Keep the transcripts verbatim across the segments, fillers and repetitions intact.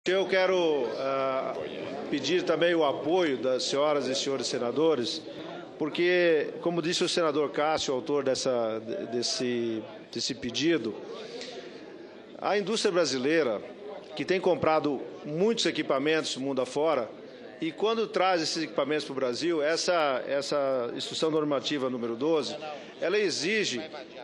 Eu quero uh, pedir também o apoio das senhoras e senhores senadores, porque, como disse o senador Cássio, autor dessa, desse, desse pedido, a indústria brasileira, que tem comprado muitos equipamentos do mundo afora, e quando traz esses equipamentos para o Brasil, essa, essa instrução normativa número doze, ela exige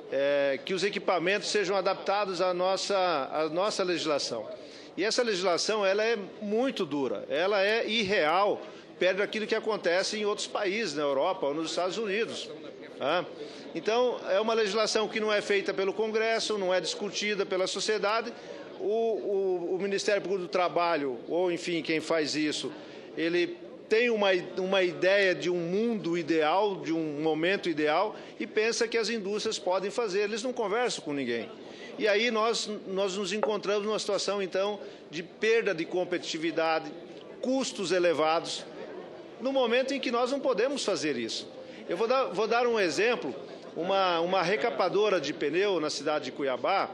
é, que os equipamentos sejam adaptados à nossa, à nossa legislação. E essa legislação ela é muito dura, ela é irreal perto daquilo que acontece em outros países, na Europa ou nos Estados Unidos. Tá? Então, é uma legislação que não é feita pelo Congresso, não é discutida pela sociedade. O, o, o Ministério Público do Trabalho, ou enfim, quem faz isso, ele tem uma, uma ideia de um mundo ideal, de um momento ideal, e pensa que as indústrias podem fazer. Eles não conversam com ninguém. E aí nós, nós nos encontramos numa situação, então, de perda de competitividade, custos elevados, no momento em que nós não podemos fazer isso. Eu vou dar, vou dar um exemplo. Uma, uma recapadora de pneu na cidade de Cuiabá,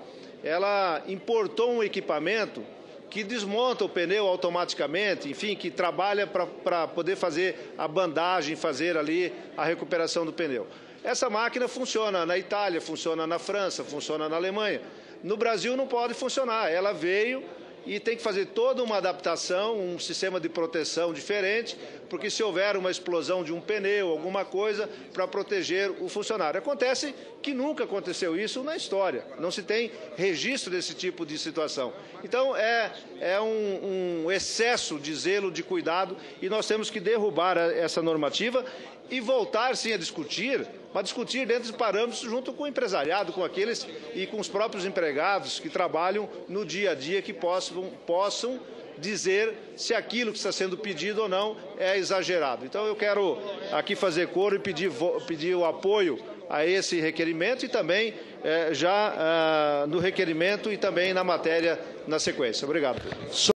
ela importou um equipamento que desmonta o pneu automaticamente, enfim, que trabalha para poder fazer a bandagem, fazer ali a recuperação do pneu. Essa máquina funciona na Itália, funciona na França, funciona na Alemanha. No Brasil não pode funcionar. Ela veio e tem que fazer toda uma adaptação, um sistema de proteção diferente, porque se houver uma explosão de um pneu, alguma coisa, para proteger o funcionário. Acontece que nunca aconteceu isso na história, não se tem registro desse tipo de situação. Então, é, é um, um excesso de zelo, de cuidado, e nós temos que derrubar essa normativa e voltar, sim, a discutir, mas discutir dentro de parâmetros junto com o empresariado, com aqueles e com os próprios empregados que trabalham no dia a dia, que possam, possam dizer se aquilo que está sendo pedido ou não é exagerado. Então, eu quero aqui fazer coro e pedir, pedir o apoio a esse requerimento e também eh, já ah, no requerimento e também na matéria na sequência. Obrigado.